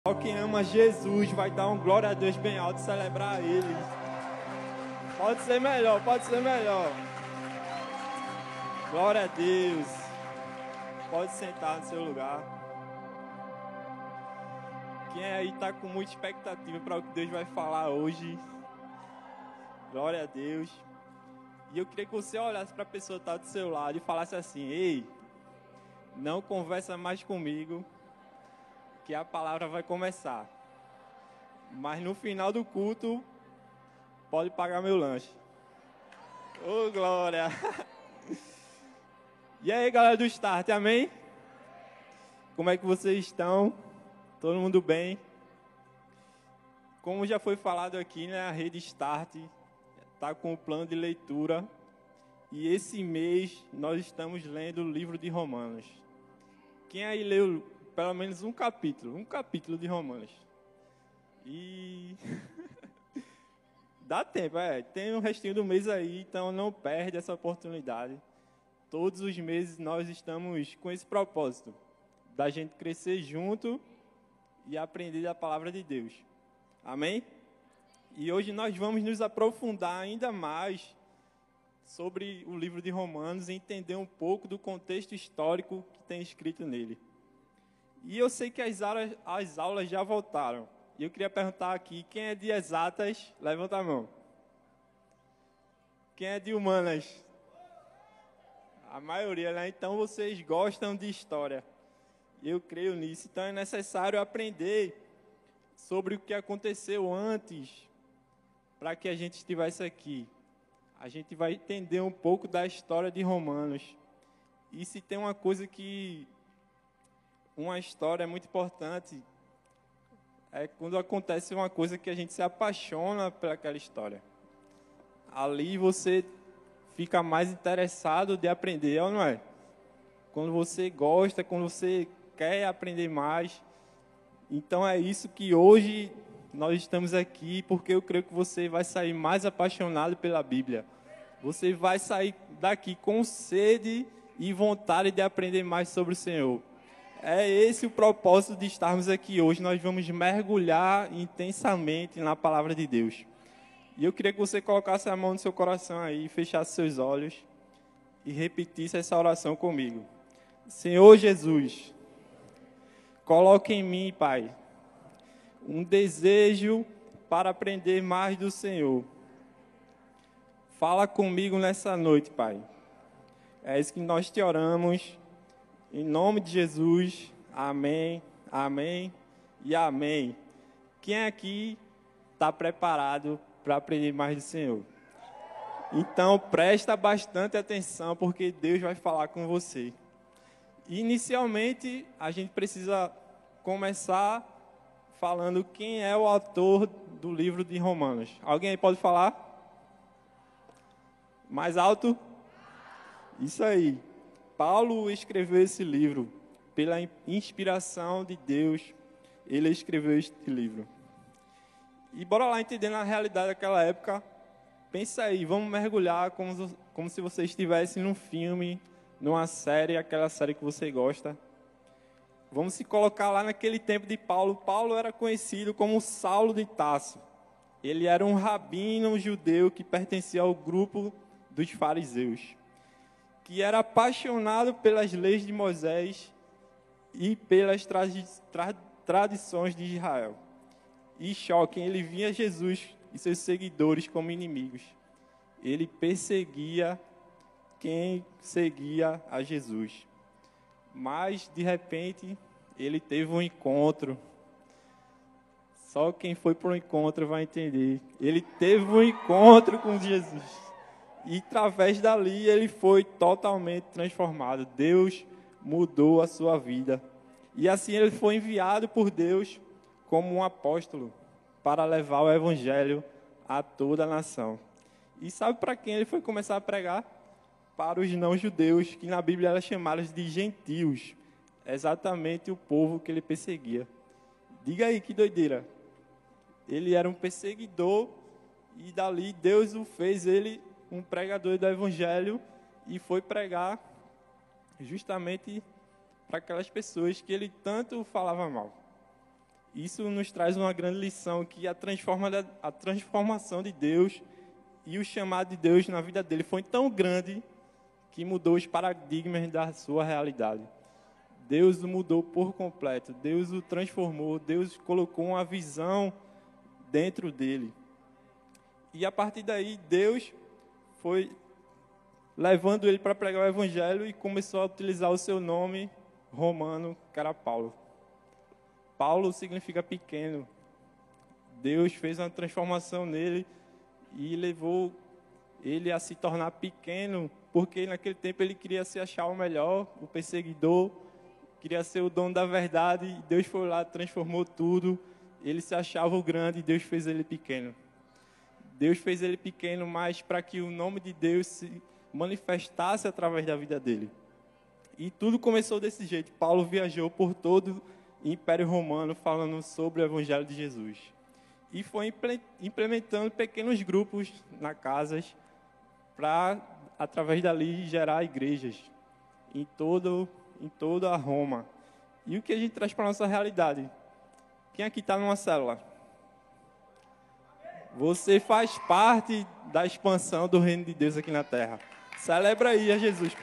Só quem ama Jesus vai dar um glória a Deus bem alto e celebrar Ele. Pode ser melhor, pode ser melhor. Glória a Deus. Pode sentar no seu lugar. Quem aí está com muita expectativa para o que Deus vai falar hoje? Glória a Deus. E eu queria que você olhasse para a pessoa que está do seu lado e falasse assim: ei, não conversa mais comigo, que a palavra vai começar. Mas no final do culto, pode pagar meu lanche. Ô, glória! E aí, galera do Start, amém? Como é que vocês estão? Todo mundo bem? Como já foi falado aqui, né, a Rede Start está com o plano de leitura. E esse mês nós estamos lendo o livro de Romanos. Quem aí leu pelo menos um capítulo de Romanos? E dá tempo, tem um restinho do mês aí, então não perde essa oportunidade. Todos os meses nós estamos com esse propósito, da gente crescer junto e aprender a palavra de Deus. Amém? E hoje nós vamos nos aprofundar ainda mais sobre o livro de Romanos e entender um pouco do contexto histórico que tem escrito nele. E eu sei que as aulas já voltaram. E eu queria perguntar aqui, quem é de exatas, levanta a mão. Quem é de humanas? A maioria, né? Então vocês gostam de história. Eu creio nisso. Então é necessário aprender sobre o que aconteceu antes para que a gente estivesse aqui. A gente vai entender um pouco da história de Romanos. E se tem uma coisa que... uma história muito importante, é quando acontece uma coisa que a gente se apaixona por aquela história. Ali você fica mais interessado de aprender, ou não é? Quando você gosta, quando você quer aprender mais. Então é isso que hoje nós estamos aqui, porque eu creio que você vai sair mais apaixonado pela Bíblia. Você vai sair daqui com sede e vontade de aprender mais sobre o Senhor. É esse o propósito de estarmos aqui hoje. Nós vamos mergulhar intensamente na palavra de Deus. E eu queria que você colocasse a mão no seu coração aí, fechasse seus olhos e repetisse essa oração comigo. Senhor Jesus, coloque em mim, Pai, um desejo para aprender mais do Senhor. Fala comigo nessa noite, Pai. É isso que nós te oramos. Em nome de Jesus, amém, amém e amém. Quem aqui está preparado para aprender mais do Senhor? Então, presta bastante atenção, porque Deus vai falar com você. Inicialmente, a gente precisa começar falando quem é o autor do livro de Romanos. Alguém aí pode falar? Mais alto? Isso aí. Paulo escreveu esse livro pela inspiração de Deus. Ele escreveu este livro. E bora lá entender na realidade daquela época. Pensa aí, vamos mergulhar como se você estivesse num filme, numa série, aquela série que você gosta. Vamos se colocar lá naquele tempo de Paulo. Paulo era conhecido como Saulo de Tarso. Ele era um rabino judeu que pertencia ao grupo dos fariseus, que era apaixonado pelas leis de Moisés e pelas tradições de Israel. E choque, ele via Jesus e seus seguidores como inimigos. Ele perseguia quem seguia a Jesus. Mas, de repente, ele teve um encontro. Só quem foi para o encontro vai entender. Ele teve um encontro com Jesus. E através dali ele foi totalmente transformado. Deus mudou a sua vida. E assim ele foi enviado por Deus como um apóstolo para levar o evangelho a toda a nação. E sabe para quem ele foi começar a pregar? Para os não-judeus, que na Bíblia eram chamados de gentios. Exatamente o povo que ele perseguia. Diga aí que doideira. Ele era um perseguidor e dali Deus o fez ele um pregador do evangelho e foi pregar justamente para aquelas pessoas que ele tanto falava mal. Isso nos traz uma grande lição, que a transformação de Deus e o chamado de Deus na vida dele foi tão grande que mudou os paradigmas da sua realidade. Deus o mudou por completo, Deus o transformou, Deus colocou uma visão dentro dele. E a partir daí, Deus foi levando ele para pregar o evangelho e começou a utilizar o seu nome romano, que era Paulo. Paulo significa pequeno. Deus fez uma transformação nele e levou ele a se tornar pequeno, porque naquele tempo ele queria se achar o melhor, o perseguidor, queria ser o dono da verdade, e Deus foi lá, transformou tudo. Ele se achava o grande e Deus fez ele pequeno. Deus fez ele pequeno, mas para que o nome de Deus se manifestasse através da vida dele. E tudo começou desse jeito. Paulo viajou por todo o Império Romano falando sobre o Evangelho de Jesus. E foi implementando pequenos grupos nas casas para, através dali, gerar igrejas em toda a Roma. E o que a gente traz para a nossa realidade? Quem aqui está numa célula? Você faz parte da expansão do reino de Deus aqui na terra. Celebra aí a Jesus.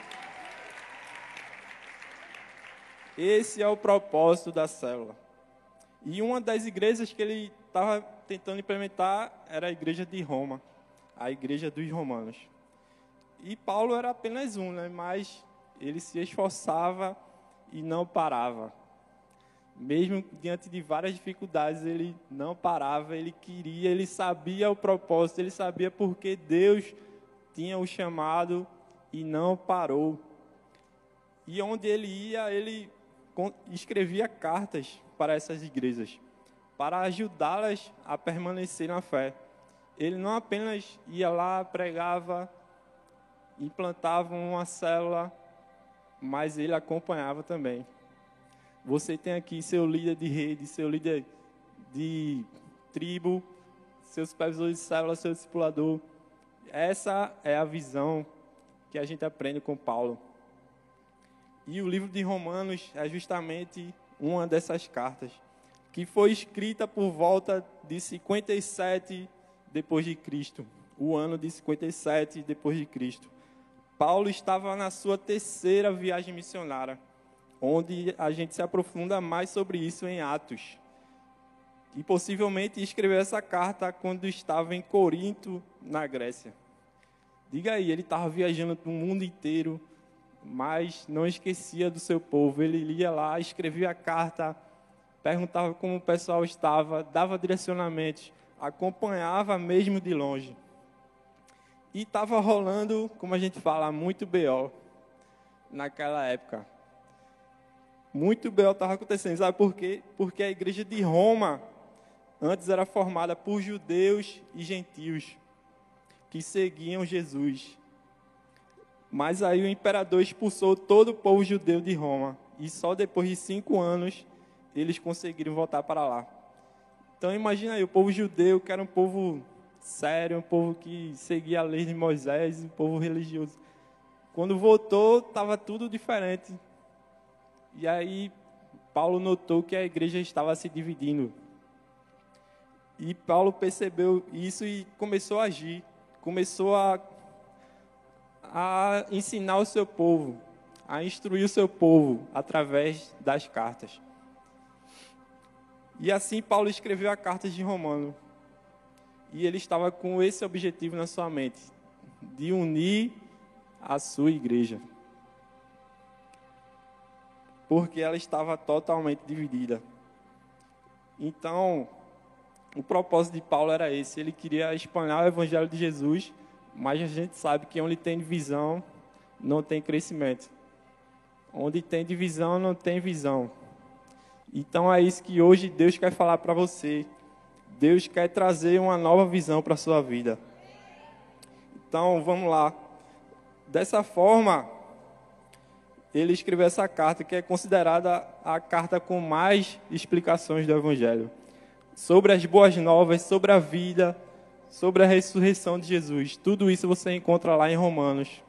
Esse é o propósito da célula. E uma das igrejas que ele estava tentando implementar era a igreja de Roma, a igreja dos romanos. E Paulo era apenas um, né? Mas ele se esforçava e não parava. Mesmo diante de várias dificuldades, ele não parava, ele queria, ele sabia o propósito, ele sabia porque Deus tinha o chamado e não parou. E onde ele ia, ele escrevia cartas para essas igrejas, para ajudá-las a permanecer na fé. Ele não apenas ia lá, pregava, implantava uma célula, mas ele acompanhava também. Você tem aqui seu líder de rede, seu líder de tribo, seu supervisor de célula, seu discipulador. Essa é a visão que a gente aprende com Paulo. E o livro de Romanos é justamente uma dessas cartas, que foi escrita por volta de 57 depois de Cristo, o ano de 57 depois de Cristo. Paulo estava na sua terceira viagem missionária, onde a gente se aprofunda mais sobre isso em Atos. E possivelmente escreveu essa carta quando estava em Corinto, na Grécia. Diga aí, ele estava viajando para o mundo inteiro, mas não esquecia do seu povo. Ele ia lá, escrevia a carta, perguntava como o pessoal estava, dava direcionamentos, acompanhava mesmo de longe. E estava rolando, como a gente fala, muito BO naquela época. Muito BO estava acontecendo. Sabe por quê? Porque a igreja de Roma antes era formada por judeus e gentios que seguiam Jesus. Mas aí o imperador expulsou todo o povo judeu de Roma. E só depois de 5 anos eles conseguiram voltar para lá. Então imagina aí, o povo judeu, que era um povo sério, um povo que seguia a lei de Moisés, um povo religioso. Quando voltou, estava tudo diferente. E aí Paulo notou que a igreja estava se dividindo. E Paulo percebeu isso e começou a agir. Começou a ensinar o seu povo, a instruir o seu povo através das cartas. E assim Paulo escreveu a carta de Romano. E ele estava com esse objetivo na sua mente, de unir a sua igreja. Porque ela estava totalmente dividida. Então, o propósito de Paulo era esse. Ele queria espalhar o evangelho de Jesus, mas a gente sabe que onde tem divisão, não tem crescimento. Onde tem divisão, não tem visão. Então é isso que hoje Deus quer falar para você. Deus quer trazer uma nova visão para a sua vida. Então, vamos lá. Dessa forma, ele escreveu essa carta, que é considerada a carta com mais explicações do Evangelho. Sobre as boas novas, sobre a vida, sobre a ressurreição de Jesus. Tudo isso você encontra lá em Romanos.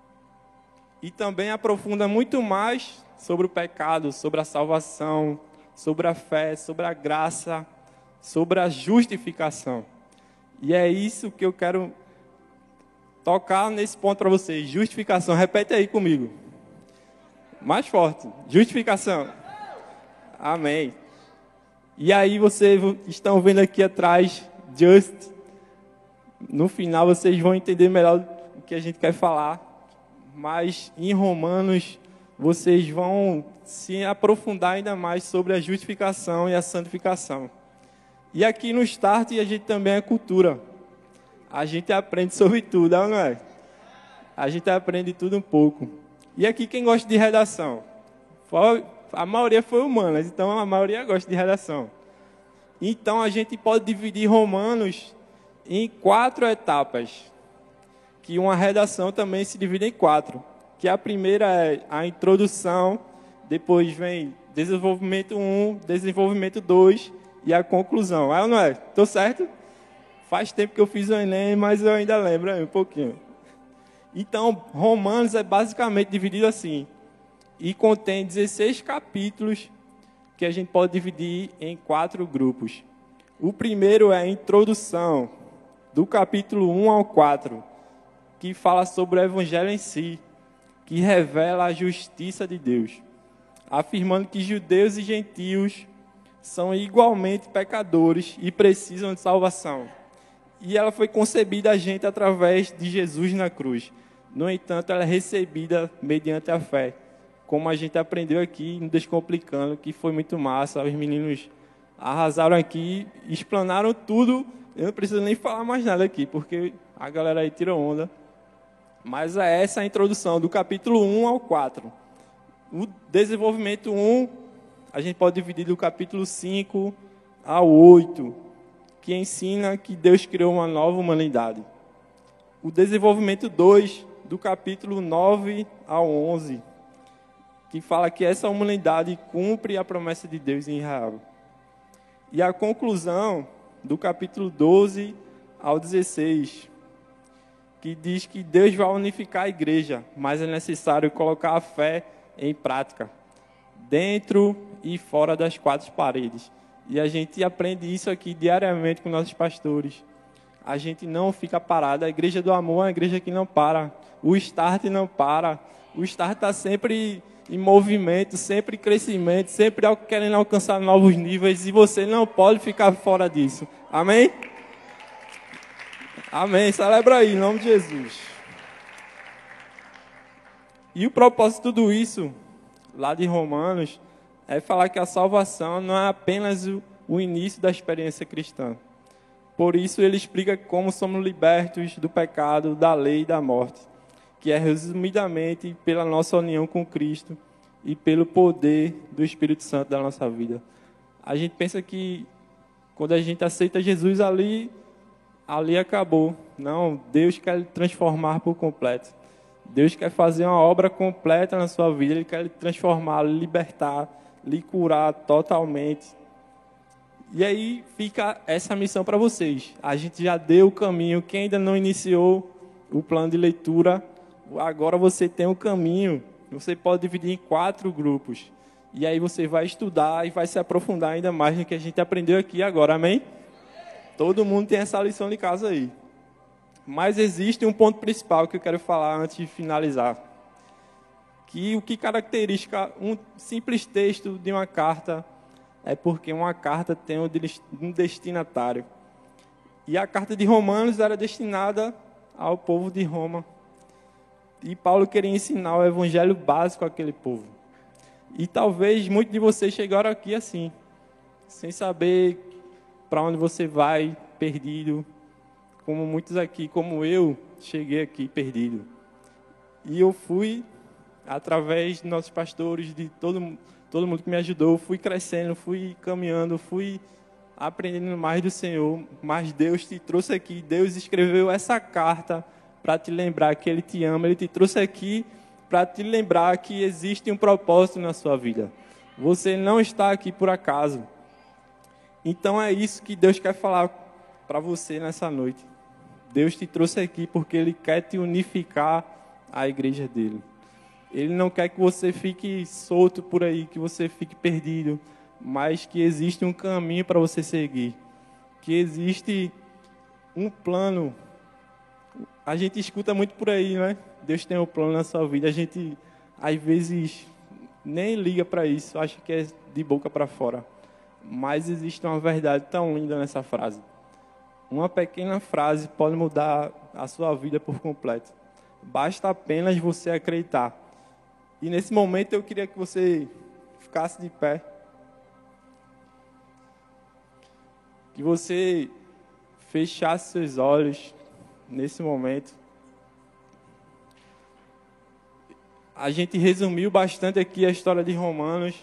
E também aprofunda muito mais sobre o pecado, sobre a salvação, sobre a fé, sobre a graça, sobre a justificação. E é isso que eu quero tocar nesse ponto para vocês. Justificação, repete aí comigo. Mais forte. Justificação. Amém. E aí vocês estão vendo aqui atrás, just. No final vocês vão entender melhor o que a gente quer falar. Mas em Romanos vocês vão se aprofundar ainda mais sobre a justificação e a santificação. E aqui no Start a gente também é cultura. A gente aprende sobre tudo, não é? A gente aprende tudo um pouco. E aqui quem gosta de redação? A maioria foi humanas, então a maioria gosta de redação. Então a gente pode dividir Romanos em 4 etapas. Que uma redação também se divide em 4. Que a primeira é a introdução, depois vem desenvolvimento 1, desenvolvimento 2 e a conclusão. É ou não é? Estou certo? Faz tempo que eu fiz o Enem, mas eu ainda lembro um pouquinho. Então, Romanos é basicamente dividido assim. E contém 16 capítulos que a gente pode dividir em 4 grupos. O primeiro é a introdução, do capítulo 1 ao 4, que fala sobre o Evangelho em si, que revela a justiça de Deus, afirmando que judeus e gentios são igualmente pecadores e precisam de salvação. E ela foi concebida a gente através de Jesus na cruz. No entanto, ela é recebida mediante a fé, como a gente aprendeu aqui no Descomplicando, que foi muito massa. Os meninos arrasaram aqui, explanaram tudo. Eu não preciso nem falar mais nada aqui, porque a galera aí tirou onda. Mas é essa a introdução, do capítulo 1 ao 4. O desenvolvimento 1, a gente pode dividir do capítulo 5 ao 8, que ensina que Deus criou uma nova humanidade. O desenvolvimento 2, do capítulo 9 ao 11, que fala que essa humanidade cumpre a promessa de Deus em Israel. E a conclusão, do capítulo 12 ao 16, que diz que Deus vai unificar a igreja, mas é necessário colocar a fé em prática, dentro e fora das 4 paredes. E a gente aprende isso aqui diariamente com nossos pastores. A gente não fica parado. A igreja do amor é uma igreja que não para. O Start não para. O Start está sempre em movimento, sempre em crescimento, sempre querendo alcançar novos níveis. E você não pode ficar fora disso. Amém? Amém. Celebra aí, em nome de Jesus. E o propósito de tudo isso, lá de Romanos, é falar que a salvação não é apenas o início da experiência cristã. Por isso, ele explica como somos libertos do pecado, da lei e da morte, que é resumidamente pela nossa união com Cristo e pelo poder do Espírito Santo da nossa vida. A gente pensa que quando a gente aceita Jesus ali acabou. Não, Deus quer lhe transformar por completo. Deus quer fazer uma obra completa na sua vida. Ele quer lhe transformar, lhe libertar, lhe curar totalmente. E aí fica essa missão para vocês. A gente já deu o caminho. Quem ainda não iniciou o plano de leitura, agora você tem o caminho. Você pode dividir em 4 grupos. E aí você vai estudar e vai se aprofundar ainda mais no que a gente aprendeu aqui agora. Amém? Todo mundo tem essa lição de casa aí. Mas existe um ponto principal que eu quero falar antes de finalizar. Que o que caracteriza um simples texto de uma carta é porque uma carta tem um destinatário. E a carta de Romanos era destinada ao povo de Roma. E Paulo queria ensinar o evangelho básico àquele povo. E talvez muitos de vocês chegaram aqui assim, sem saber para onde você vai, perdido. Como muitos aqui, como eu, cheguei aqui perdido. E eu fui, através de nossos pastores, de todo mundo que me ajudou, fui crescendo, fui caminhando, fui aprendendo mais do Senhor. Mas Deus te trouxe aqui, Deus escreveu essa carta para te lembrar que Ele te ama. Ele te trouxe aqui para te lembrar que existe um propósito na sua vida. Você não está aqui por acaso. Então é isso que Deus quer falar para você nessa noite. Deus te trouxe aqui porque Ele quer te unificar à igreja dEle. Ele não quer que você fique solto por aí, que você fique perdido, mas que existe um caminho para você seguir, que existe um plano. A gente escuta muito por aí, né? Deus tem um plano na sua vida. A gente, às vezes, nem liga para isso, acha que é de boca para fora. Mas existe uma verdade tão linda nessa frase. Uma pequena frase pode mudar a sua vida por completo. Basta apenas você acreditar. E nesse momento eu queria que você ficasse de pé. Que você fechasse seus olhos nesse momento. A gente resumiu bastante aqui a história de Romanos,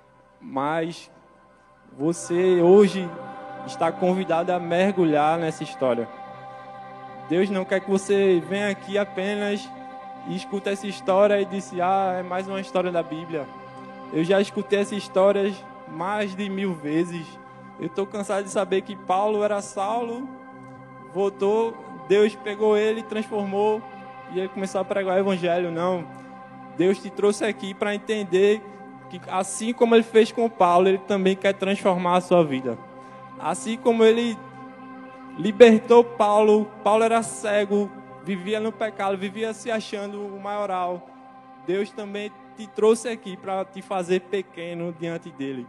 mas você hoje está convidado a mergulhar nessa história. Deus não quer que você venha aqui apenas e escute essa história e disse, é mais uma história da Bíblia. Eu já escutei essas histórias mais de 1000 vezes. Eu estou cansado de saber que Paulo era Saulo, voltou, Deus pegou ele, transformou e ele começou a pregar o Evangelho. Não, Deus te trouxe aqui para entender que assim como ele fez com Paulo, ele também quer transformar a sua vida. Assim como ele libertou Paulo, Paulo era cego, vivia no pecado, vivia se achando o maioral. Deus também te trouxe aqui para te fazer pequeno diante dele.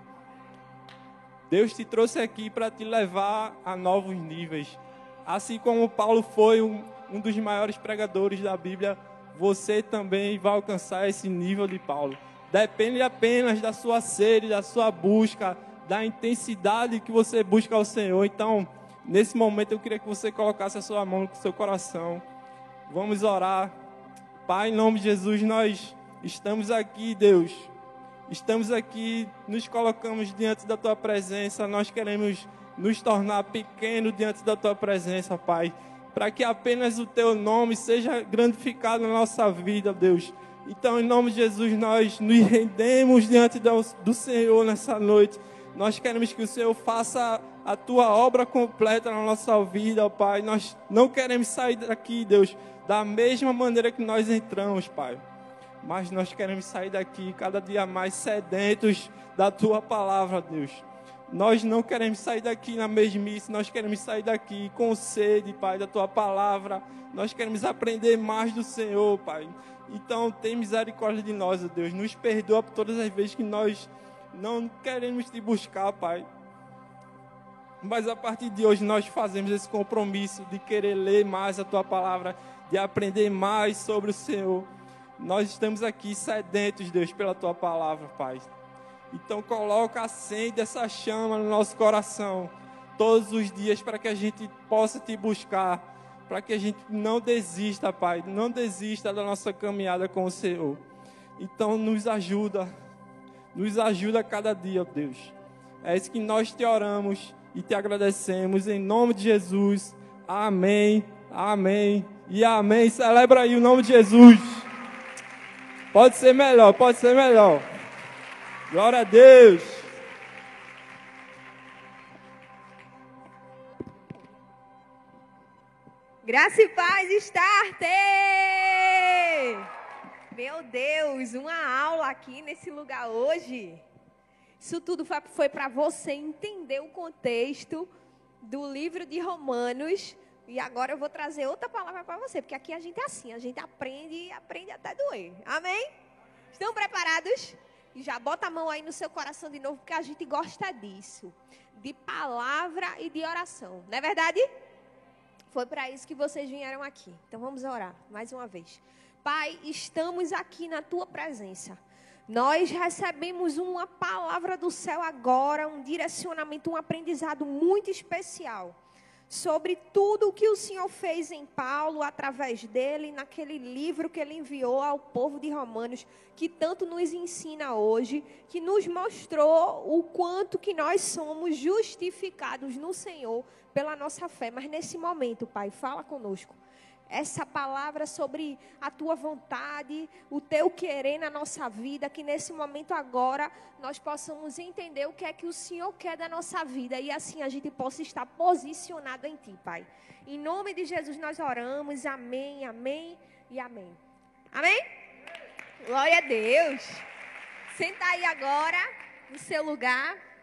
Deus te trouxe aqui para te levar a novos níveis. Assim como Paulo foi um dos maiores pregadores da Bíblia, você também vai alcançar esse nível de Paulo. Depende apenas da sua sede, da sua busca, da intensidade que você busca ao Senhor. Então, nesse momento eu queria que você colocasse a sua mão no seu coração. Vamos orar. Pai, em nome de Jesus, nós estamos aqui, Deus. Estamos aqui, nos colocamos diante da Tua presença. Nós queremos nos tornar pequenos diante da Tua presença, Pai. Para que apenas o Teu nome seja grandificado na nossa vida, Deus. Então, em nome de Jesus, nós nos rendemos diante do Senhor nessa noite. Nós queremos que o Senhor faça a Tua obra completa na nossa vida, ó Pai. Nós não queremos sair daqui, Deus, da mesma maneira que nós entramos, Pai. Mas nós queremos sair daqui cada dia mais sedentos da Tua palavra, Deus. Nós não queremos sair daqui na mesmice, nós queremos sair daqui com sede, Pai, da Tua palavra. Nós queremos aprender mais do Senhor, Pai. Então, tem misericórdia de nós, ó Deus. Nos perdoa por todas as vezes que nós não queremos Te buscar, Pai. Mas a partir de hoje nós fazemos esse compromisso de querer ler mais a Tua palavra, de aprender mais sobre o Senhor. Nós estamos aqui sedentos, Deus, pela Tua palavra, Pai. Então coloca, acende essa chama no nosso coração todos os dias para que a gente possa Te buscar, para que a gente não desista, Pai, não desista da nossa caminhada com o Senhor. Então nos ajuda a cada dia, ó Deus. É isso que nós Te oramos e Te agradecemos em nome de Jesus. Amém, amém e amém. Celebra aí o nome de Jesus. Pode ser melhor, pode ser melhor. Glória a Deus. Graça e paz, Start! Meu Deus, uma aula aqui nesse lugar hoje. Isso tudo foi para você entender o contexto do livro de Romanos. E agora eu vou trazer outra palavra para você, porque aqui a gente é assim, a gente aprende e aprende até doer. Amém? Estão preparados? E já bota a mão aí no seu coração de novo, porque a gente gosta disso. De palavra e de oração. Não é verdade? Foi para isso que vocês vieram aqui. Então vamos orar mais uma vez. Pai, estamos aqui na Tua presença. Nós recebemos uma palavra do céu agora, um direcionamento, um aprendizado muito especial sobre tudo o que o Senhor fez em Paulo, através dele, naquele livro que ele enviou ao povo de Romanos, que tanto nos ensina hoje, que nos mostrou o quanto que nós somos justificados no Senhor pela nossa fé. Mas nesse momento, Pai, fala conosco. Essa palavra sobre a Tua vontade, o Teu querer na nossa vida, que nesse momento agora nós possamos entender o que é que o Senhor quer da nossa vida e assim a gente possa estar posicionado em Ti, Pai. Em nome de Jesus nós oramos, amém, amém e amém. Amém? Glória a Deus. Senta aí agora no seu lugar.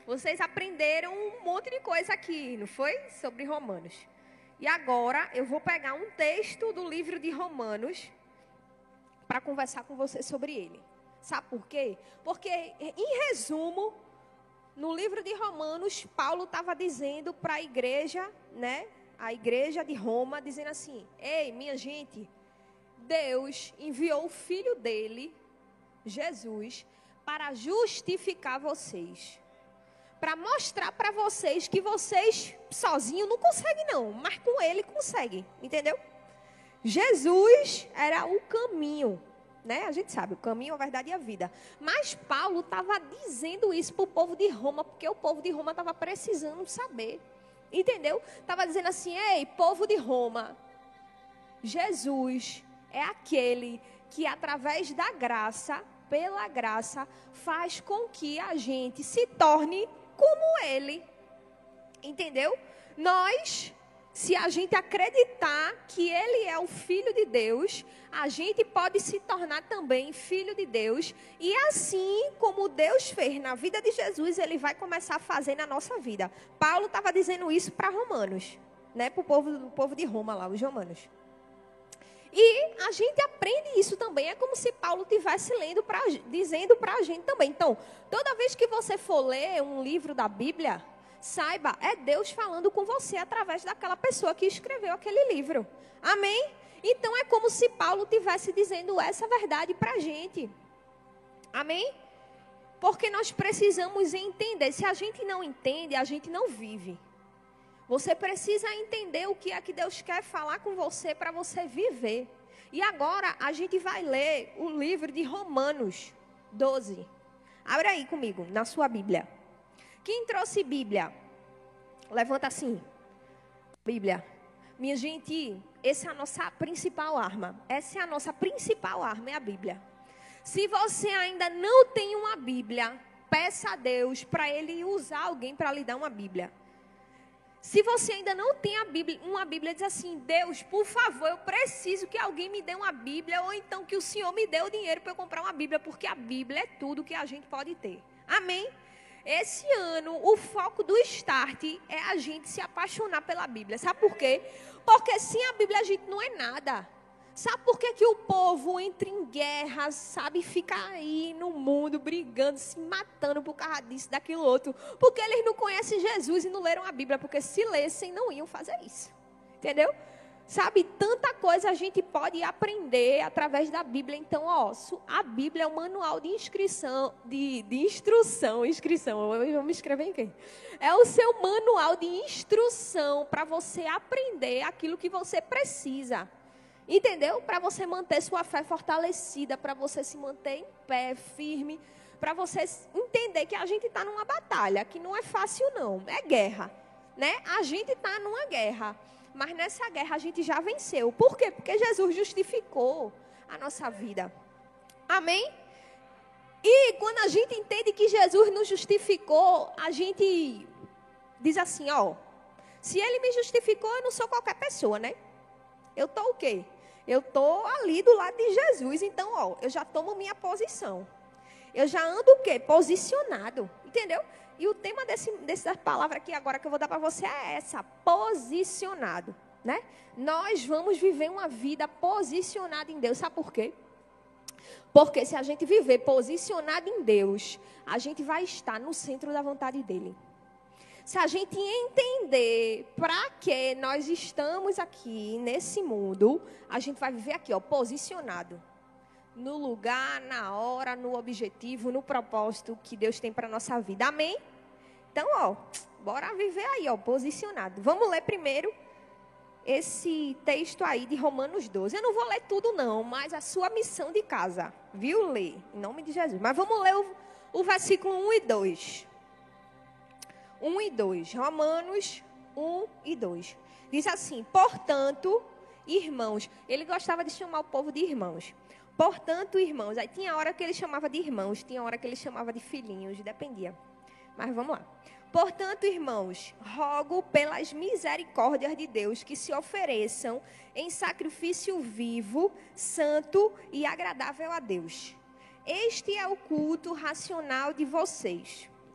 Vocês aprenderam um monte de coisa aqui, não foi? Sobre Romanos. E agora eu vou pegar um texto do livro de Romanos para conversar com vocês sobre ele. Sabe por quê? Porque, em resumo, no livro de Romanos, Paulo estava dizendo para a igreja, né? A igreja de Roma, dizendo assim: ei, minha gente, Deus enviou o Filho dele, Jesus, para justificar vocês. Para mostrar para vocês que vocês sozinhos não conseguem não, mas com ele conseguem, entendeu? Jesus era o caminho, né? A gente sabe, o caminho, a verdade e a vida. Mas Paulo estava dizendo isso para o povo de Roma, porque o povo de Roma estava precisando saber, entendeu? Estava dizendo assim: ei, povo de Roma, Jesus é aquele que através da graça, pela graça, faz com que a gente se torne como ele, entendeu? Nós, se a gente acreditar que ele é o Filho de Deus, a gente pode se tornar também filho de Deus. E assim como Deus fez na vida de Jesus, ele vai começar a fazer na nossa vida. Paulo estava dizendo isso para romanos, né? Para o povo de Roma lá, os romanos. E a gente aprende isso também. É como se Paulo estivesse dizendo para a gente também. Então, toda vez que você for ler um livro da Bíblia, saiba, é Deus falando com você através daquela pessoa que escreveu aquele livro. Amém? Então, é como se Paulo estivesse dizendo essa verdade para a gente. Amém? Porque nós precisamos entender. Se a gente não entende, a gente não vive. Você precisa entender o que é que Deus quer falar com você para você viver. E agora a gente vai ler o livro de Romanos 12. Abre aí comigo, na sua Bíblia. Quem trouxe Bíblia? Levanta assim. Bíblia. Minha gente, essa é a nossa principal arma. Essa é a nossa principal arma, é a Bíblia. Se você ainda não tem uma Bíblia, peça a Deus para Ele usar alguém para lhe dar uma Bíblia. Se você ainda não tem uma Bíblia, diz assim: Deus, por favor, eu preciso que alguém me dê uma Bíblia, ou então que o Senhor me dê o dinheiro para eu comprar uma Bíblia, porque a Bíblia é tudo que a gente pode ter. Amém? Esse ano, o foco do Start é a gente se apaixonar pela Bíblia. Sabe por quê? Porque sem a Bíblia a gente não é nada. Sabe por que o povo entra em guerra, sabe, fica aí no mundo brigando, se matando por causa disso, daquilo outro? Porque eles não conhecem Jesus e não leram a Bíblia, porque se lessem não iam fazer isso. Entendeu? Sabe, tanta coisa a gente pode aprender através da Bíblia. Então, a Bíblia é um manual de inscrição, vamos escrever em quê? É o seu manual de instrução para você aprender aquilo que você precisa. Entendeu? Para você manter sua fé fortalecida, para você se manter em pé, firme, para você entender que a gente está numa batalha, que não é fácil não, é guerra, né? A gente está numa guerra, mas nessa guerra a gente já venceu. Por quê? Porque Jesus justificou a nossa vida. Amém? E quando a gente entende que Jesus nos justificou, a gente diz assim, se Ele me justificou, eu não sou qualquer pessoa, né? Eu estou o quê? Eu estou ali do lado de Jesus. Então, eu já tomo minha posição. Eu já ando o quê? Posicionado. Entendeu? E o tema dessa palavra aqui agora que eu vou dar para você é essa. Posicionado. Né? Nós vamos viver uma vida posicionada em Deus. Sabe por quê? Porque se a gente viver posicionado em Deus, a gente vai estar no centro da vontade dEle. Se a gente entender para que nós estamos aqui nesse mundo, a gente vai viver aqui, posicionado. No lugar, na hora, no objetivo, no propósito que Deus tem para a nossa vida. Amém? Então, bora viver aí, posicionado. Vamos ler primeiro esse texto aí de Romanos 12. Eu não vou ler tudo não, mas a sua missão de casa, viu? Ler, em nome de Jesus. Mas vamos ler o versículo 1 e 2. 1 e 2, Romanos 1 e 2. Diz assim: portanto, irmãos, ele gostava de chamar o povo de irmãos. Portanto, irmãos, aí tinha hora que ele chamava de irmãos, tinha hora que ele chamava de filhinhos, dependia. Mas vamos lá. Portanto, irmãos, rogo pelas misericórdias de Deus que se ofereçam em sacrifício vivo, santo e agradável a Deus. Este é o culto racional de vocês.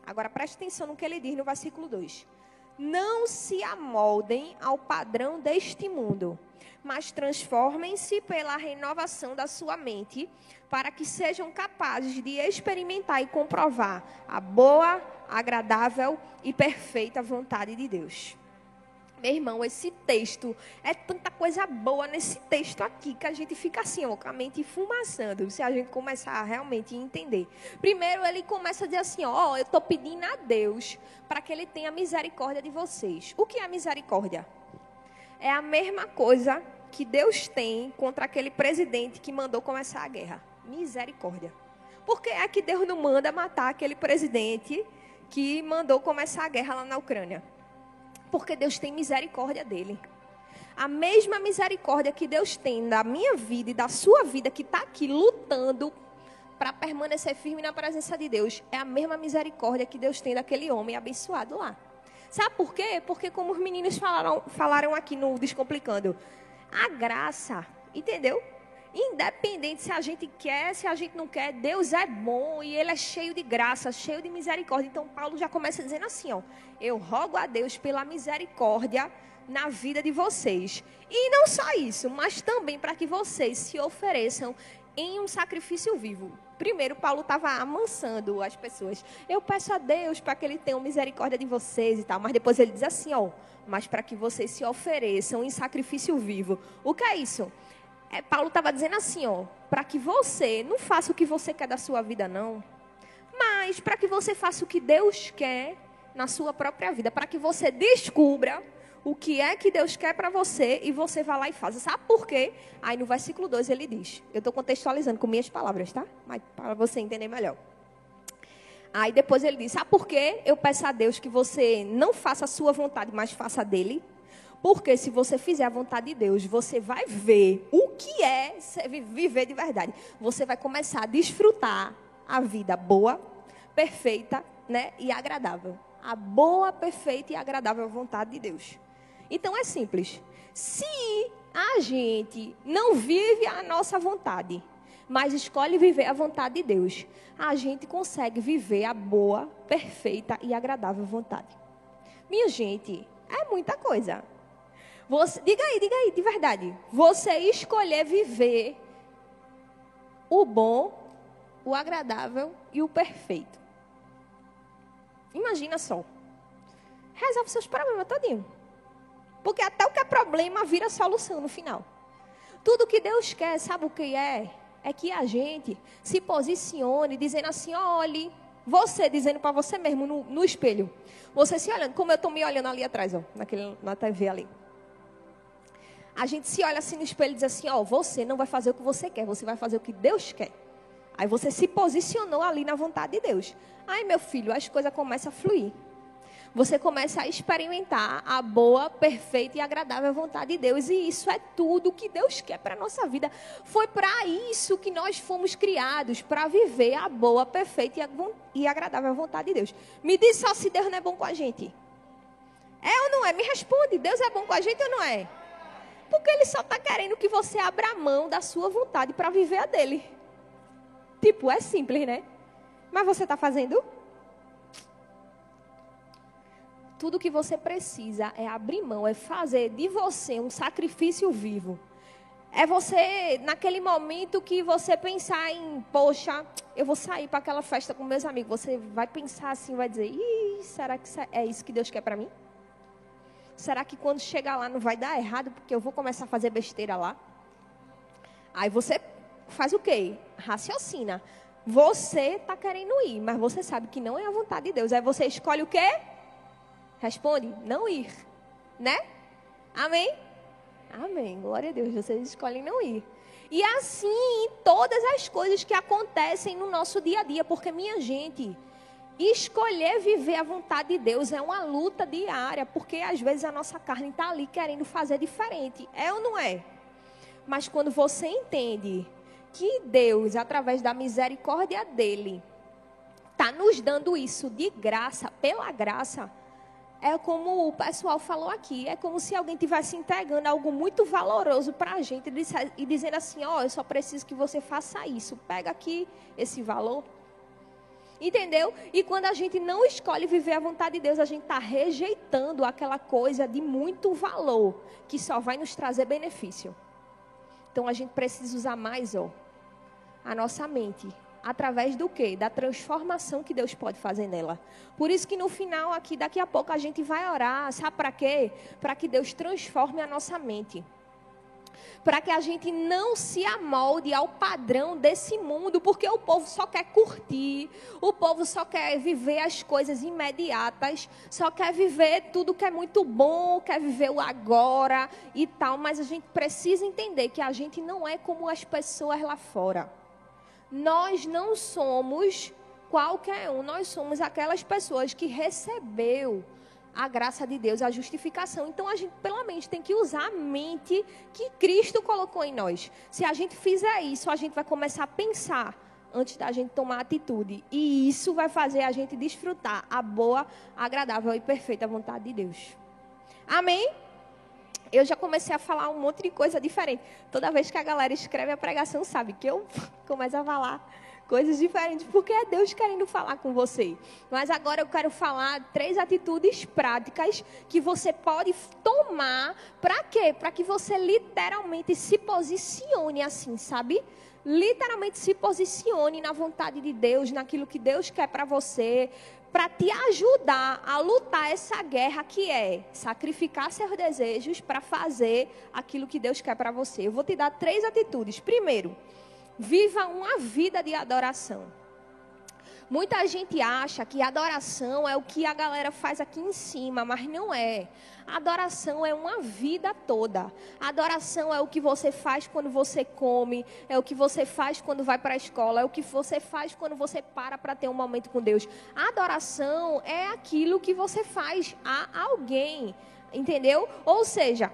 Agora preste atenção no que ele diz no versículo 2. Não se amoldem ao padrão deste mundo, mas transformem-se pela renovação da sua mente, para que sejam capazes de experimentar e comprovar a boa, agradável e perfeita vontade de Deus. Meu irmão, esse texto, é tanta coisa boa nesse texto aqui, que a gente fica assim, ó, com a mente fumaçando, se a gente começar a realmente entender. Primeiro, ele começa a dizer assim, ó, eu estou pedindo a Deus para que ele tenha misericórdia de vocês. O que é misericórdia? É a mesma coisa que Deus tem contra aquele presidente que mandou começar a guerra. Misericórdia. Por que é que Deus não manda matar aquele presidente que mandou começar a guerra lá na Ucrânia? Porque Deus tem misericórdia dele. A mesma misericórdia que Deus tem da minha vida e da sua vida, que está aqui lutando para permanecer firme na presença de Deus, é a mesma misericórdia que Deus tem daquele homem abençoado lá. Sabe por quê? Porque como os meninos falaram aqui no Descomplicando, a graça, entendeu? Independente se a gente quer, se a gente não quer, Deus é bom e Ele é cheio de graça, cheio de misericórdia. Então, Paulo já começa dizendo assim, ó, eu rogo a Deus pela misericórdia na vida de vocês. E não só isso, mas também para que vocês se ofereçam em um sacrifício vivo. Primeiro, Paulo estava amansando as pessoas. Eu peço a Deus para que Ele tenha misericórdia de vocês e tal. Mas depois ele diz assim, ó, mas para que vocês se ofereçam em sacrifício vivo. O que é isso? Paulo estava dizendo assim, ó, para que você não faça o que você quer da sua vida, não. Mas para que você faça o que Deus quer na sua própria vida. Para que você descubra o que é que Deus quer para você e você vá lá e faça. Sabe por quê? Aí no versículo 2 ele diz, eu estou contextualizando com minhas palavras, tá? Mas para você entender melhor. Aí depois ele diz, sabe por quê? Eu peço a Deus que você não faça a sua vontade, mas faça a dele. Porque se você fizer a vontade de Deus, você vai ver o que é viver de verdade. Você vai começar a desfrutar a vida boa, perfeita, né, e agradável. A boa, perfeita e agradável vontade de Deus. Então é simples. Se a gente não vive a nossa vontade, mas escolhe viver a vontade de Deus, a gente consegue viver a boa, perfeita e agradável vontade. Minha gente, é muita coisa. Diga aí, de verdade. Você escolher viver o bom, o agradável e o perfeito. Imagina só. Resolve seus problemas todinho. Porque até o que é problema vira solução no final. Tudo que Deus quer, sabe o que é? É que a gente se posicione dizendo assim, olhe, você dizendo para você mesmo no espelho. Você se olhando, como eu estou me olhando ali atrás, ó, na TV ali. A gente se olha assim no espelho e diz assim, ó, você não vai fazer o que você quer, você vai fazer o que Deus quer. Aí você se posicionou ali na vontade de Deus. Aí, meu filho, as coisas começam a fluir. Você começa a experimentar a boa, perfeita e agradável vontade de Deus. E isso é tudo que Deus quer para a nossa vida. Foi para isso que nós fomos criados, para viver a boa, perfeita e agradável vontade de Deus. Me diz só se Deus não é bom com a gente. É ou não é? Me responde, Deus é bom com a gente ou não é? Porque Ele só está querendo que você abra a mão da sua vontade para viver a dele. Tipo, é simples, né? Mas você está fazendo? Tudo que você precisa é abrir mão, é fazer de você um sacrifício vivo. É você, naquele momento que você pensar em, poxa, eu vou sair para aquela festa com meus amigos. Você vai pensar assim, vai dizer, será que é isso que Deus quer para mim? Será que quando chegar lá não vai dar errado, porque eu vou começar a fazer besteira lá? Aí você faz o quê? Raciocina. Você está querendo ir, mas você sabe que não é a vontade de Deus. Aí você escolhe o quê? Responde, não ir. Né? Amém? Amém. Glória a Deus, vocês escolhem não ir. E assim em todas as coisas que acontecem no nosso dia a dia. Porque, minha gente, escolher viver a vontade de Deus é uma luta diária, porque às vezes a nossa carne está ali querendo fazer diferente. É ou não é? Mas quando você entende que Deus, através da misericórdia dele, está nos dando isso de graça, pela graça, é como o pessoal falou aqui, é como se alguém estivesse entregando algo muito valoroso para a gente e dizendo assim, ó, eu só preciso que você faça isso, pega aqui esse valor. Entendeu? E quando a gente não escolhe viver a vontade de Deus, a gente está rejeitando aquela coisa de muito valor, que só vai nos trazer benefício. Então a gente precisa usar mais, a nossa mente. Através do quê? Da transformação que Deus pode fazer nela. Por isso que no final aqui, daqui a pouco, a gente vai orar. Sabe para quê? Para que Deus transforme a nossa mente. Para que a gente não se amolde ao padrão desse mundo. Porque o povo só quer curtir. O povo só quer viver as coisas imediatas. Só quer viver tudo que é muito bom. Quer viver o agora e tal. Mas a gente precisa entender que a gente não é como as pessoas lá fora. Nós não somos qualquer um, nós somos aquelas pessoas que recebeu a graça de Deus, a justificação. Então a gente, pelo menos, tem que usar a mente que Cristo colocou em nós. Se a gente fizer isso, a gente vai começar a pensar antes da gente tomar atitude. E isso vai fazer a gente desfrutar a boa, agradável e perfeita vontade de Deus. Amém? Eu já comecei a falar um monte de coisa diferente. Toda vez que a galera escreve a pregação, sabe que eu começo a falar coisas diferentes, porque é Deus querendo falar com você. Mas agora eu quero falar 3 atitudes práticas que você pode tomar. Para quê? Para que você literalmente se posicione assim, sabe? Literalmente se posicione na vontade de Deus, naquilo que Deus quer para você, para te ajudar a lutar essa guerra que é sacrificar seus desejos para fazer aquilo que Deus quer para você. Eu vou te dar 3 atitudes. Primeiro, viva uma vida de adoração. Muita gente acha que adoração é o que a galera faz aqui em cima, mas não é. Adoração é uma vida toda. Adoração é o que você faz quando você come, é o que você faz quando vai para a escola, é o que você faz quando você para ter um momento com Deus. Adoração é aquilo que você faz a alguém, entendeu? Ou seja,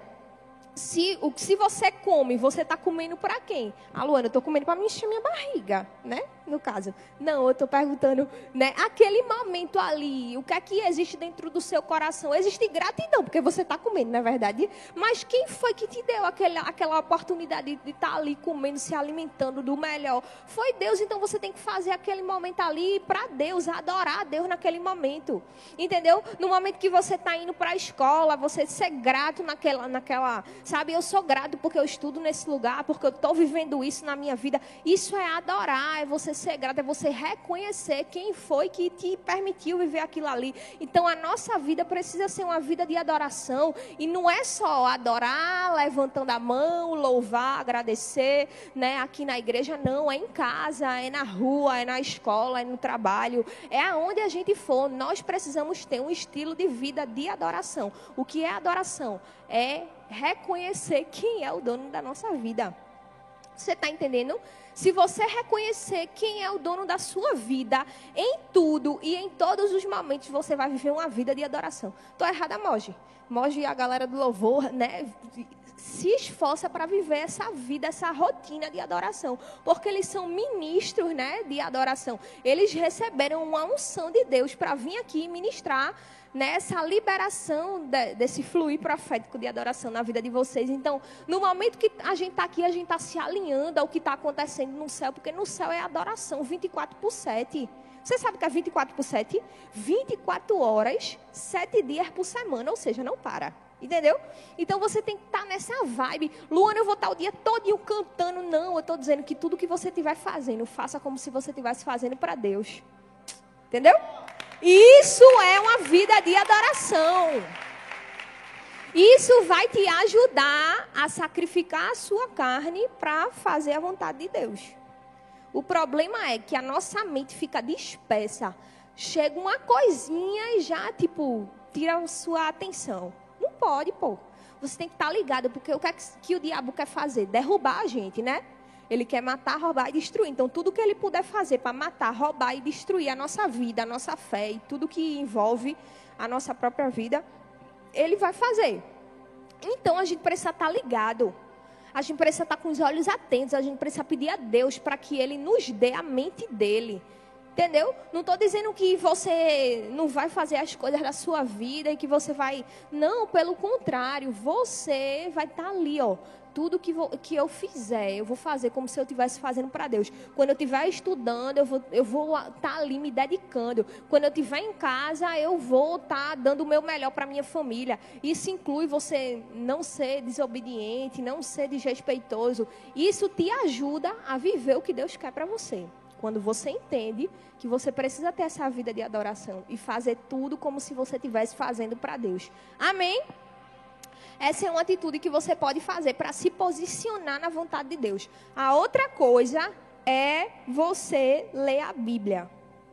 se você come, você está comendo para quem? Luana, eu estou comendo para me encher minha barriga, né? No caso. Não, eu estou perguntando, né? Aquele momento ali, o que é que existe dentro do seu coração? Existe gratidão, porque você está comendo, não é verdade? Mas quem foi que te deu aquela oportunidade de estar ali comendo, se alimentando do melhor? Foi Deus, então você tem que fazer aquele momento ali para Deus, adorar a Deus naquele momento. Entendeu? No momento que você está indo para a escola, você ser grato naquela, sabe? Eu sou grato porque eu estudo nesse lugar, porque eu estou vivendo isso na minha vida. Isso é adorar, é você ser grato, é você reconhecer quem foi que te permitiu viver aquilo ali. Então a nossa vida precisa ser uma vida de adoração, e não é só adorar levantando a mão, louvar, agradecer, né? Aqui na igreja não, é em casa, é na rua, é na escola, é no trabalho, é aonde a gente for. Nós precisamos ter um estilo de vida de adoração. O que é adoração? É reconhecer quem é o dono da nossa vida. Você está entendendo? Se você reconhecer quem é o dono da sua vida, em tudo e em todos os momentos, você vai viver uma vida de adoração. Estou errada, Moji? Moji e a galera do louvor, né, se esforça para viver essa vida, essa rotina de adoração. Porque eles são ministros, né, de adoração. Eles receberam uma unção de Deus para vir aqui e ministrar nessa liberação desse fluir profético de adoração na vida de vocês. Então, no momento que a gente está aqui, a gente está se alinhando ao que está acontecendo no céu, porque no céu é adoração 24/7. Você sabe o que é 24/7? 24 horas, 7 dias por semana, ou seja, não para. Entendeu? Então você tem que estar nessa vibe. Luana, eu vou estar o dia todo cantando. Não, eu estou dizendo que tudo que você estiver fazendo, faça como se você estivesse fazendo para Deus. Entendeu? Isso é uma vida de adoração. Isso vai te ajudar a sacrificar a sua carne para fazer a vontade de Deus. O problema é que a nossa mente fica dispersa. Chega uma coisinha e já, tira a sua atenção. Não pode, pô. Você tem que estar ligado, porque o que é que o diabo quer fazer? Derrubar a gente, né? Ele quer matar, roubar e destruir. Então, tudo que ele puder fazer para matar, roubar e destruir a nossa vida, a nossa fé e tudo que envolve a nossa própria vida, ele vai fazer. Então, a gente precisa estar ligado. A gente precisa estar com os olhos atentos. A gente precisa pedir a Deus para que Ele nos dê a mente dEle. Entendeu? Não estou dizendo que você não vai fazer as coisas da sua vida e que você vai... Não, pelo contrário. Você vai estar ali, tudo que eu fizer, eu vou fazer como se eu estivesse fazendo para Deus. Quando eu estiver estudando, eu vou estar ali me dedicando. Quando eu estiver em casa, eu vou estar dando o meu melhor para minha família. Isso inclui você não ser desobediente, não ser desrespeitoso. Isso te ajuda a viver o que Deus quer para você. Quando você entende que você precisa ter essa vida de adoração e fazer tudo como se você estivesse fazendo para Deus. Amém? Essa é uma atitude que você pode fazer para se posicionar na vontade de Deus. A outra coisa é você ler a Bíblia.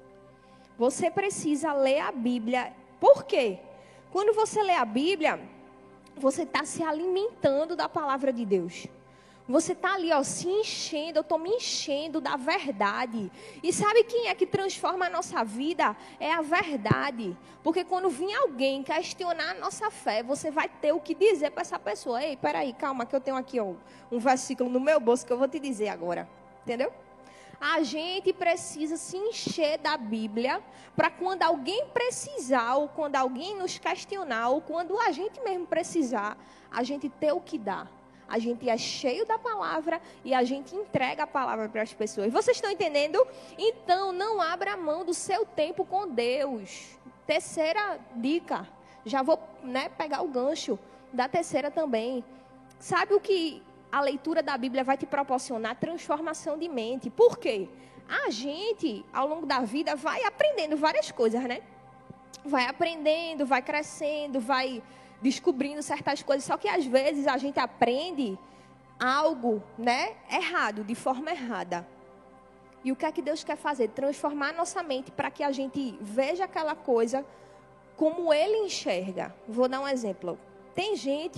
Você precisa ler a Bíblia. Por quê? Quando você lê a Bíblia, você está se alimentando da palavra de Deus. Você está ali, ó, se enchendo, eu estou me enchendo da verdade. E sabe quem é que transforma a nossa vida? É a verdade. Porque quando vir alguém questionar a nossa fé, você vai ter o que dizer para essa pessoa. Ei, peraí, calma, que eu tenho aqui ó, um versículo no meu bolso que eu vou te dizer agora. Entendeu? A gente precisa se encher da Bíblia para quando alguém precisar, ou quando alguém nos questionar, ou quando a gente mesmo precisar, a gente ter o que dar. A gente é cheio da palavra e a gente entrega a palavra para as pessoas. Vocês estão entendendo? Então, não abra mão do seu tempo com Deus. Terceira dica. Já vou, pegar o gancho da terceira também. Sabe o que a leitura da Bíblia vai te proporcionar? Transformação de mente. Por quê? A gente, ao longo da vida, vai aprendendo várias coisas, né? Vai aprendendo, vai crescendo, vai descobrindo certas coisas, só que às vezes a gente aprende algo, errado, de forma errada. E o que é que Deus quer fazer? Transformar a nossa mente para que a gente veja aquela coisa como Ele enxerga. Vou dar um exemplo. Tem gente,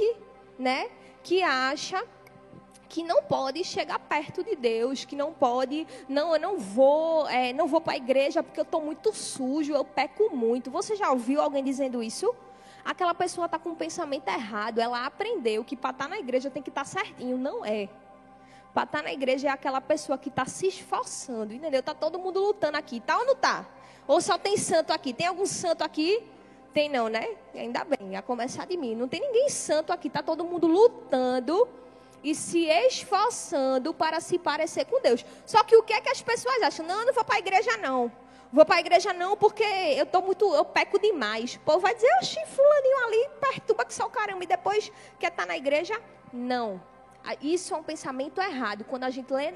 que acha que não pode chegar perto de Deus, que não pode, eu não vou para a igreja porque eu estou muito sujo, eu peco muito. Você já ouviu alguém dizendo isso? Aquela pessoa está com um pensamento errado. Ela aprendeu que para estar na igreja tem que estar certinho. Não é. Para estar na igreja é aquela pessoa que está se esforçando. Entendeu? Está todo mundo lutando aqui. Tá ou não tá? Ou só tem santo aqui? Tem algum santo aqui? Tem não, né? Ainda bem. A começar de mim. Não tem ninguém santo aqui. Está todo mundo lutando e se esforçando para se parecer com Deus. Só que o que é que as pessoas acham? Não, eu não vou para a igreja não. Vou para a igreja não, porque eu peco demais. O povo vai dizer, oxi, fulaninho ali, perturba que só o caramba. E depois quer estar na igreja? Não. Isso é um pensamento errado. Quando a gente lê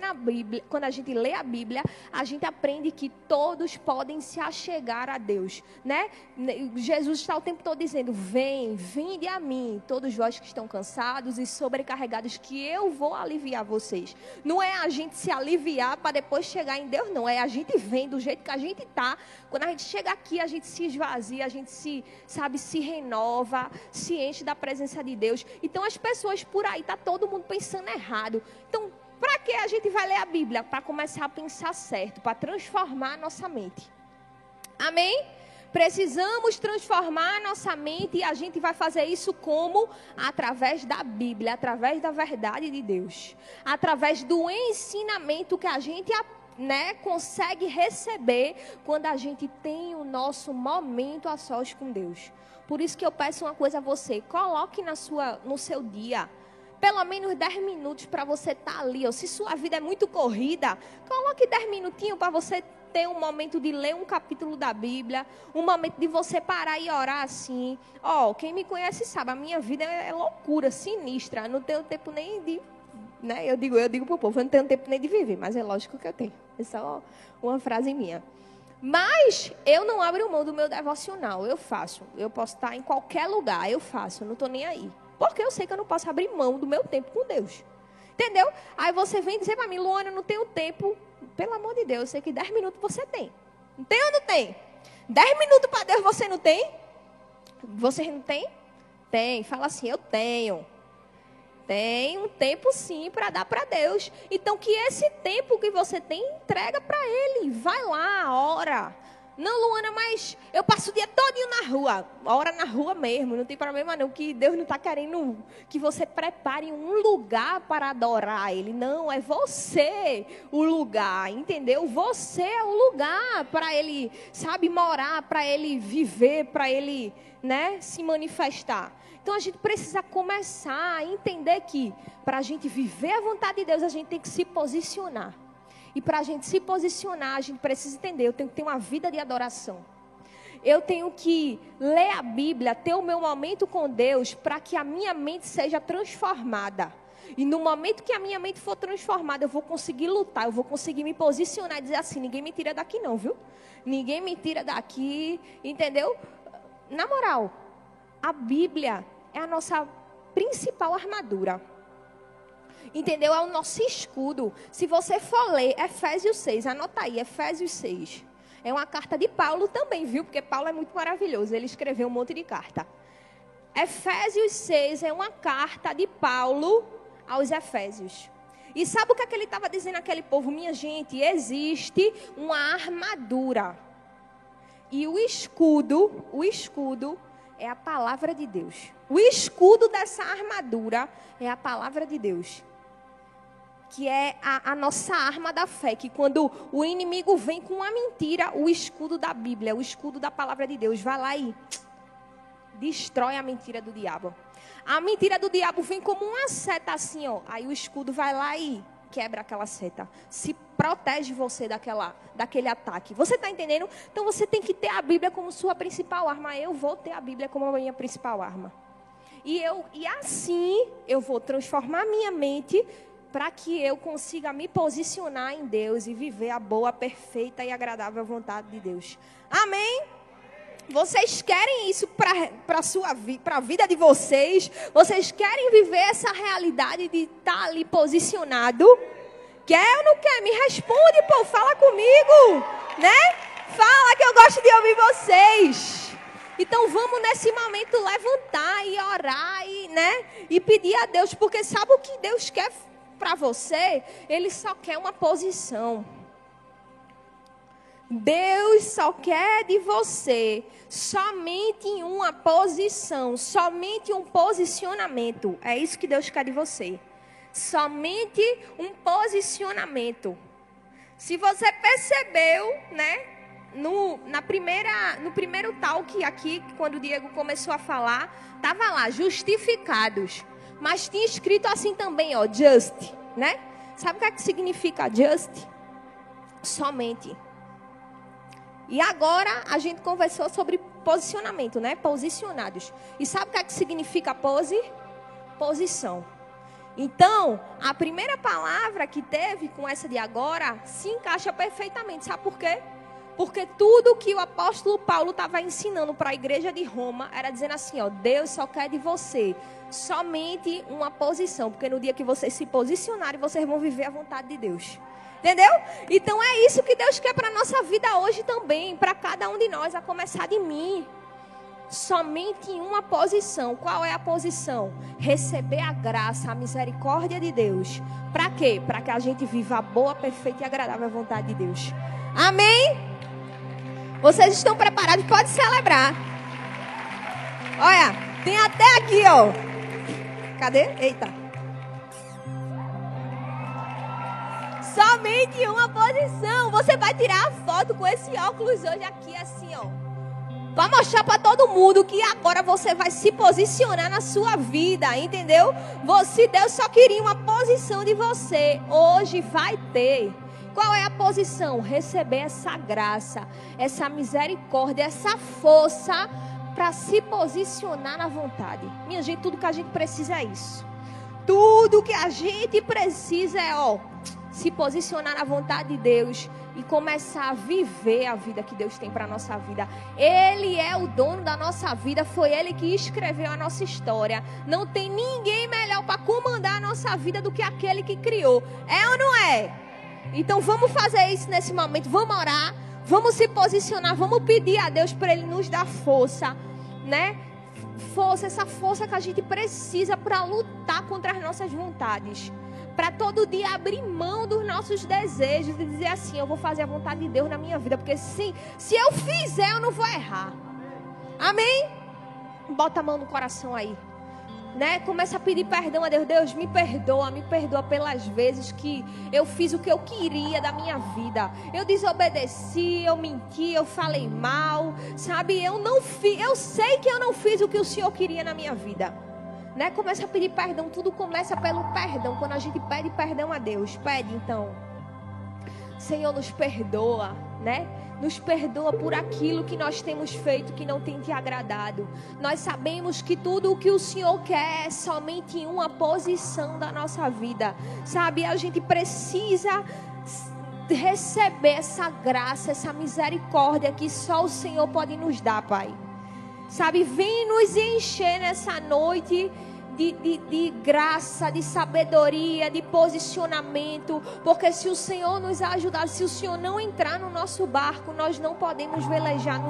a Bíblia, a gente aprende que todos podem se achegar a Deus, Jesus está o tempo todo dizendo, vinde a mim, todos vós que estão cansados e sobrecarregados, que eu vou aliviar vocês. Não é a gente se aliviar para depois chegar em Deus, não. É a gente vem do jeito que a gente está. Quando a gente chega aqui, a gente se esvazia, a gente se renova, se enche da presença de Deus. Então as pessoas por aí, está todo mundo pensando errado. Então, para que a gente vai ler a Bíblia? Para começar a pensar certo, para transformar a nossa mente. Amém? Precisamos transformar a nossa mente e a gente vai fazer isso como? Através da Bíblia, através da verdade de Deus. Através do ensinamento que a gente consegue receber quando a gente tem o nosso momento a sós com Deus. Por isso que eu peço uma coisa a você. Coloque no seu dia pelo menos 10 minutos para você estar ali. Se sua vida é muito corrida, coloque 10 minutinhos para você ter um momento de ler um capítulo da Bíblia, um momento de você parar e orar assim. Quem me conhece sabe, a minha vida é loucura, sinistra. Eu não tenho tempo nem de... Eu digo para o povo, eu não tenho tempo nem de viver, mas é lógico que eu tenho. É só uma frase minha. Mas eu não abro mão do meu devocional, eu faço. Eu posso estar em qualquer lugar, eu faço, eu não estou nem aí. Porque eu sei que eu não posso abrir mão do meu tempo com Deus. Entendeu? Aí você vem dizer para mim, Luana, eu não tenho tempo. Pelo amor de Deus, eu sei que 10 minutos você tem. Não tem ou não tem? 10 minutos para Deus você não tem? Vocês não tem? Tem. Fala assim, eu tenho. Tem um tempo sim para dar para Deus. Então que esse tempo que você tem, entrega para Ele. Vai lá, ora. Não, Luana, mas eu passo o dia todinho na rua. Ora na rua mesmo, não tem problema não, que Deus não está querendo que você prepare um lugar para adorar Ele. Não, é você o lugar, entendeu? Você é o lugar para Ele, sabe, morar, para Ele viver, para Ele, né, se manifestar. Então a gente precisa começar a entender que para a gente viver a vontade de Deus, a gente tem que se posicionar. E para a gente se posicionar, a gente precisa entender, eu tenho que ter uma vida de adoração. Eu tenho que ler a Bíblia, ter o meu momento com Deus, para que a minha mente seja transformada. E no momento que a minha mente for transformada, eu vou conseguir lutar, eu vou conseguir me posicionar e dizer assim, ninguém me tira daqui não, viu? Ninguém me tira daqui, entendeu? Na moral, a Bíblia é a nossa principal armadura. Entendeu? É o nosso escudo. Se você for ler Efésios 6, anota aí, Efésios 6. É uma carta de Paulo também, viu? Porque Paulo é muito maravilhoso, ele escreveu um monte de carta. Efésios 6 é uma carta de Paulo aos Efésios. E sabe o que é que ele estava dizendo àquele povo? Minha gente, existe uma armadura. E o escudo é a palavra de Deus. O escudo dessa armadura é a palavra de Deus. Que é a nossa arma da fé, que quando o inimigo vem com uma mentira, o escudo da Bíblia, o escudo da palavra de Deus, vai lá e destrói a mentira do diabo. A mentira do diabo vem como uma seta assim, ó, aí o escudo vai lá e quebra aquela seta, se protege você daquele ataque. Você está entendendo? Então você tem que ter a Bíblia como sua principal arma. Eu vou ter a Bíblia como a minha principal arma. E assim eu vou transformar minha mente para que eu consiga me posicionar em Deus e viver a boa, perfeita e agradável vontade de Deus. Amém? Vocês querem isso para a vida de vocês? Vocês querem viver essa realidade de estar ali posicionado? Quer ou não quer? Me responde, pô, fala comigo, né? Fala que eu gosto de ouvir vocês. Então vamos nesse momento levantar e orar e pedir a Deus, porque sabe o que Deus quer para você? Ele só quer uma posição. Deus só quer de você somente uma posição, somente um posicionamento. É isso que Deus quer de você. Somente um posicionamento. Se você percebeu, né, no primeiro talk aqui, quando o Diego começou a falar, estava lá, justificados. Mas tinha escrito assim também, ó, just, né? Sabe o que é que significa just? Somente. E agora a gente conversou sobre posicionamento, né? Posicionados. E sabe o que é que significa pose? Posição. Então, a primeira palavra que teve com essa de agora se encaixa perfeitamente. Sabe por quê? Porque tudo que o apóstolo Paulo estava ensinando para a igreja de Roma era dizendo assim, ó, Deus só quer de você somente uma posição. Porque no dia que vocês se posicionarem, vocês vão viver a vontade de Deus. Entendeu? Então é isso que Deus quer para a nossa vida hoje também, para cada um de nós, a começar de mim. Somente em uma posição. Qual é a posição? Receber a graça, a misericórdia de Deus. Para quê? Para que a gente viva a boa, perfeita e agradável vontade de Deus. Amém? Vocês estão preparados? Pode celebrar. Olha, tem até aqui, ó. Cadê? Eita. Somente uma posição. Você vai tirar a foto com esse óculos hoje aqui, assim, ó. Para mostrar para todo mundo que agora você vai se posicionar na sua vida, entendeu? Deus só queria uma posição de você. Hoje vai ter. Qual é a posição? Receber essa graça, essa misericórdia, essa força para se posicionar na vontade. Minha gente, tudo que a gente precisa é isso. Tudo que a gente precisa é, ó, se posicionar na vontade de Deus e começar a viver a vida que Deus tem para a nossa vida. Ele é o dono da nossa vida, foi Ele que escreveu a nossa história. Não tem ninguém melhor para comandar a nossa vida do que aquele que criou. É ou não é? Então vamos fazer isso nesse momento, vamos orar, vamos se posicionar, vamos pedir a Deus para Ele nos dar força, né? Força, essa força que a gente precisa para lutar contra as nossas vontades. para todo dia abrir mão dos nossos desejos e dizer assim, eu vou fazer a vontade de Deus na minha vida, porque se eu fizer, eu não vou errar. Amém? Bota a mão no coração aí. Né? Começa a pedir perdão a Deus. Deus, me perdoa pelas vezes que eu fiz o que eu queria da minha vida. Eu desobedeci, eu menti, eu falei mal, sabe? Eu sei que eu não fiz o que o Senhor queria na minha vida. Né? Começa a pedir perdão, tudo começa pelo perdão. Quando a gente pede perdão a Deus, pede então. Senhor, nos perdoa, né? Nos perdoa por aquilo que nós temos feito que não tem te agradado. Nós sabemos que tudo o que o Senhor quer é somente uma posição da nossa vida. Sabe, a gente precisa receber essa graça, essa misericórdia que só o Senhor pode nos dar, Pai. Sabe, vem nos encher nessa noite de graça, de sabedoria, de posicionamento, porque se o Senhor nos ajudar, se o Senhor não entrar no nosso barco, nós não podemos velejar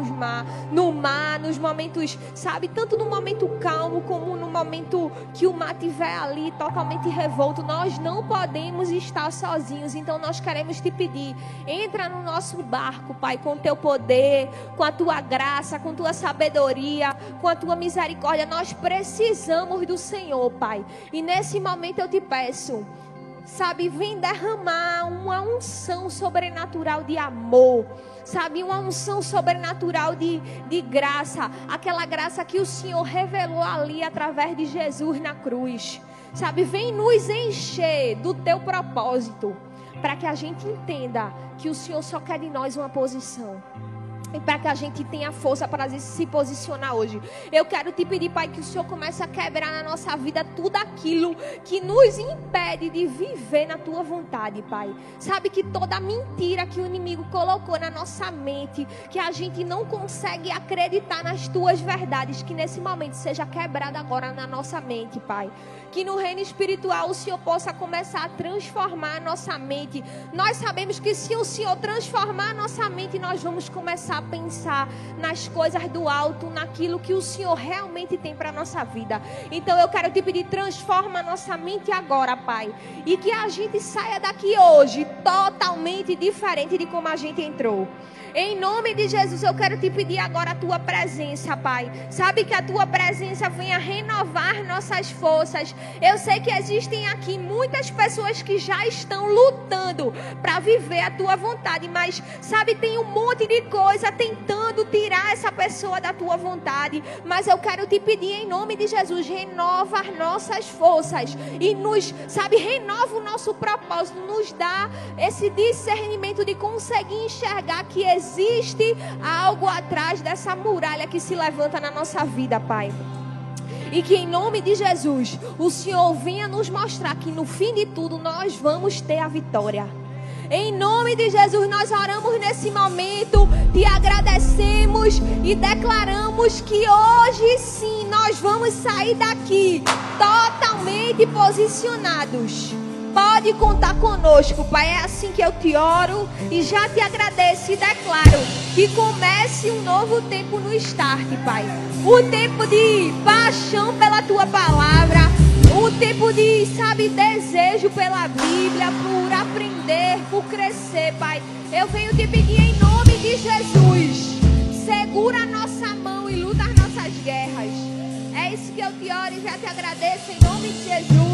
no mar, nos momentos, sabe, tanto no momento calmo como no momento que o mar estiver ali totalmente revolto, nós não podemos estar sozinhos. Então nós queremos te pedir, entra no nosso barco, Pai, com teu poder, com a tua graça, com tua sabedoria, com a tua misericórdia. Nós precisamos do Senhor, Pai. E nesse momento eu te peço, sabe, vem derramar uma unção sobrenatural de amor, sabe, uma unção sobrenatural de graça, aquela graça que o Senhor revelou ali através de Jesus na cruz, sabe, vem nos encher do teu propósito, para que a gente entenda que o Senhor só quer de nós uma posição. E para que a gente tenha força para se posicionar hoje. Eu quero te pedir, Pai, que o Senhor comece a quebrar na nossa vida tudo aquilo que nos impede de viver na tua vontade, Pai. Sabe, que toda mentira que o inimigo colocou na nossa mente, que a gente não consegue acreditar nas tuas verdades, que nesse momento seja quebrada agora na nossa mente, Pai. Que no reino espiritual o Senhor possa começar a transformar a nossa mente. Nós sabemos que se o Senhor transformar a nossa mente, nós vamos começar a pensar nas coisas do alto, naquilo que o Senhor realmente tem para a nossa vida. Então eu quero te pedir, transforma a nossa mente agora, Pai. E que a gente saia daqui hoje totalmente diferente de como a gente entrou. Em nome de Jesus, eu quero te pedir agora a tua presença, Pai. Sabe, que a tua presença venha renovar nossas forças. Eu sei que existem aqui muitas pessoas que já estão lutando para viver a tua vontade, mas, sabe, tem um monte de coisa tentando tirar essa pessoa da tua vontade. Mas eu quero te pedir em nome de Jesus, renova as nossas forças e nos, sabe, renova o nosso propósito, nos dá esse discernimento de conseguir enxergar que existe algo atrás dessa muralha que se levanta na nossa vida, Pai. E que em nome de Jesus o Senhor venha nos mostrar que no fim de tudo nós vamos ter a vitória. Em nome de Jesus nós oramos nesse momento, te agradecemos e declaramos que hoje sim nós vamos sair daqui totalmente posicionados. Pode contar conosco, Pai. É assim que eu te oro e já te agradeço e declaro que comece um novo tempo no Start, Pai. O tempo de paixão pela tua palavra, o tempo de, sabe, desejo pela Bíblia, por aprender, por crescer, Pai. Eu venho te pedir em nome de Jesus, segura a nossa mão e luta as nossas guerras. É isso que eu te oro e já te agradeço em nome de Jesus.